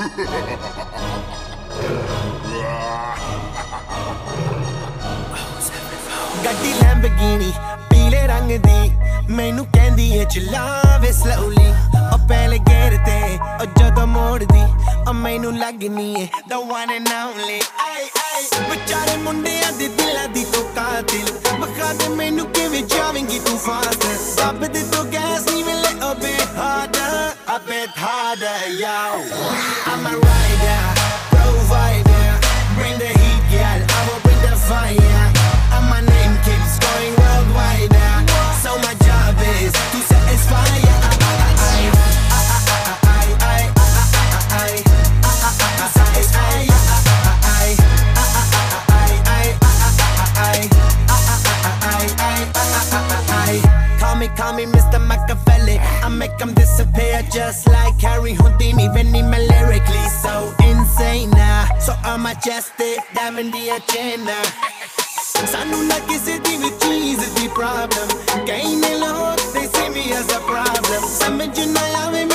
ਗੱਡੀ ਲੈਂਬਰਗਿਨੀ ਪੀਲੇ ਰੰਗ ਦੀ ਮੈਨੂੰ ਕਹਿੰਦੀ ਏ ਚਲਾਵੇ slowly ਉਹ ਪਹਿਲੇ ਗੇਰ ਤੇ ਉਹ ਜਦੋਂ ਮੋੜਦੀ ਉਹ ਮੈਨੂੰ ਲੱਗਨੀ ਏ the one and only ਵਿਚਾਰੇ ਮੁੰਡਿਆਂ ਦੇ ਦਿਲਾਂ ਦੀ ਤੂੰ ਕਾਤਿਲ ਬਖਾ ਦੇ ਮੈਨੂੰ ਕਿਵੇਂ ਜਾਵੇਂਗੀ ਤੂੰ ਫਾਸਟ ਰੱਬ ਦੇ ਤੋਂ ਗੈਸ ਨਹੀਂ ਮਿਲੇ a bit harder yo I'm a rider provider bring the heat girl I will bring the fire and my name keeps going worldwide so my job is to satisfy Call me Mr. Machiavelli I make them disappear just like Harry Houdini Benny me lyrically so insane so I'm majestic diamond the agenda Sanu na kisi di vi cheese di problem Kahin ne lahore they see me as a problem Samajh na aave